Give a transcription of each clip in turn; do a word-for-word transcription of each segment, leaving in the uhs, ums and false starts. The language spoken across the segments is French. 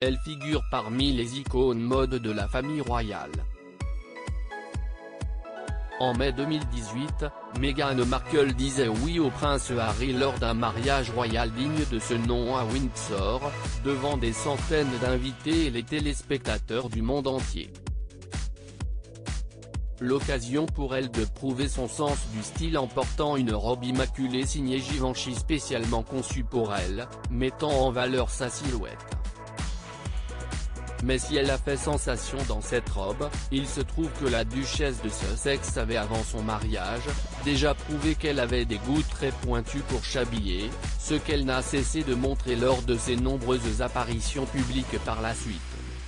elle figure parmi les icônes mode de la famille royale. En mai deux mille dix-huit, Meghan Markle disait oui au prince Harry lors d'un mariage royal digne de ce nom à Windsor, devant des centaines d'invités et les téléspectateurs du monde entier. L'occasion pour elle de prouver son sens du style en portant une robe immaculée signée Givenchy spécialement conçue pour elle, mettant en valeur sa silhouette. Mais si elle a fait sensation dans cette robe, il se trouve que la duchesse de Sussex avait avant son mariage, déjà prouvé qu'elle avait des goûts très pointus pour s'habiller, ce qu'elle n'a cessé de montrer lors de ses nombreuses apparitions publiques par la suite.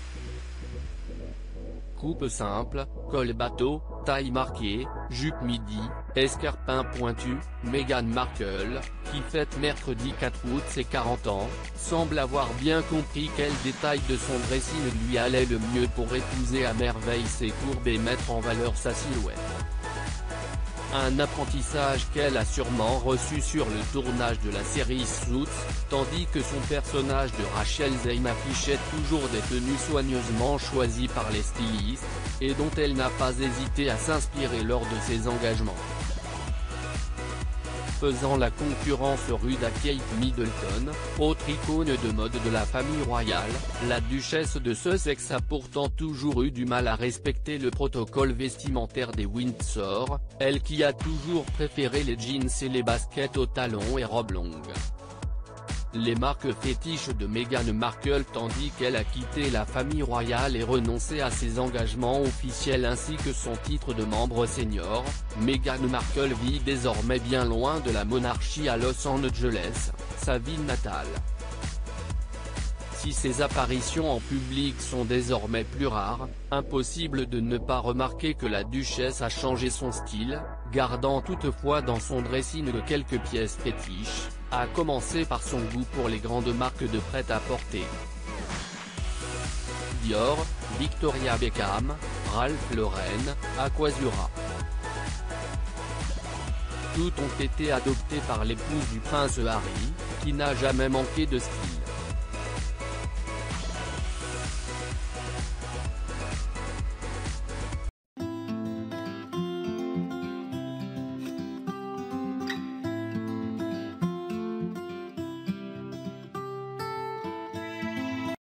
Coupe simple, col bateau, taille marquée, jupe midi, escarpin pointu, Meghan Markle, qui fête mercredi quatre août ses quarante ans, semble avoir bien compris quel détail de son dressing lui allait le mieux pour épouser à merveille ses courbes et mettre en valeur sa silhouette. Un apprentissage qu'elle a sûrement reçu sur le tournage de la série Suits, tandis que son personnage de Rachel Zane affichait toujours des tenues soigneusement choisies par les stylistes, et dont elle n'a pas hésité à s'inspirer lors de ses engagements. Faisant la concurrence rude à Kate Middleton, autre icône de mode de la famille royale, la duchesse de Sussex a pourtant toujours eu du mal à respecter le protocole vestimentaire des Windsor, elle qui a toujours préféré les jeans et les baskets aux talons et robes longues. Les marques fétiches de Meghan Markle tandis qu'elle a quitté la famille royale et renoncé à ses engagements officiels ainsi que son titre de membre senior, Meghan Markle vit désormais bien loin de la monarchie à Los Angeles, sa ville natale. Si ses apparitions en public sont désormais plus rares, impossible de ne pas remarquer que la duchesse a changé son style, gardant toutefois dans son dressing de quelques pièces fétiches, à commencer par son goût pour les grandes marques de prêt-à-porter. Dior, Victoria Beckham, Ralph Lauren, Aquazzura. Toutes ont été adoptées par l'épouse du prince Harry, qui n'a jamais manqué de style.